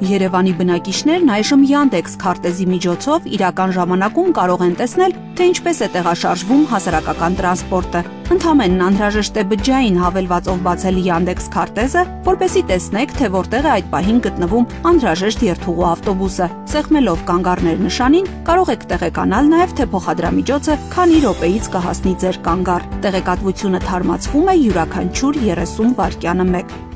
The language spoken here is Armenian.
Երևանի բնակիչներն այժմ Yandex քարտեզի միջոցով իրական ժամանակում կարող են տեսնել, թե ինչպես է տեղաշարժվում հասարակական տրանսպորտը։ Ընդամենն անհրաժեշտ է բջջային հավելվածով բացել Yandex քարտեզը, որպեսզի տեսնեք, թե որտեղ է այդ պահին գտնվում անհրաժեշտ երթուղու ավտոբուսը։ Սեղմելով կանգառներ նշանին կարող եք տեղեկանալ նաև, թե փոխադրամիջոցը քանի րոպեից կհասնի ձեր կանգառ։ Տեղեկատվությունը թարմացվում է յուրաքանչյուր 30 վայրկյանը մեկ։